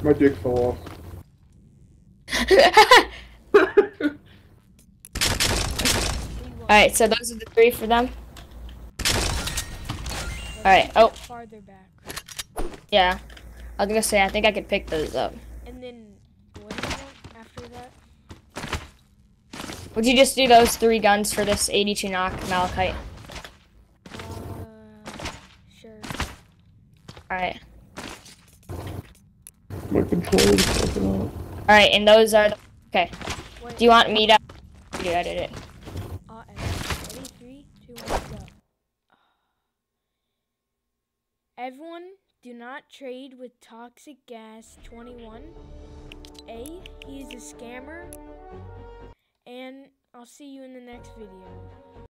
My dick fell off. Alright, so those are the 3 for them. Alright, oh. Farther back. Yeah. I was gonna say, I think I could pick those up. And then, what do you want after that? Would you just do those 3 guns for this 82 knock Malachite? Sure. Alright. My controller's fucking off. Alright, and those are the... Okay. Wait, Do you want me to... You edit it. Ready? 3, 2, 1, go. Everyone, do not trade with toxicgaming21a. He is a scammer. And I'll see you in the next video.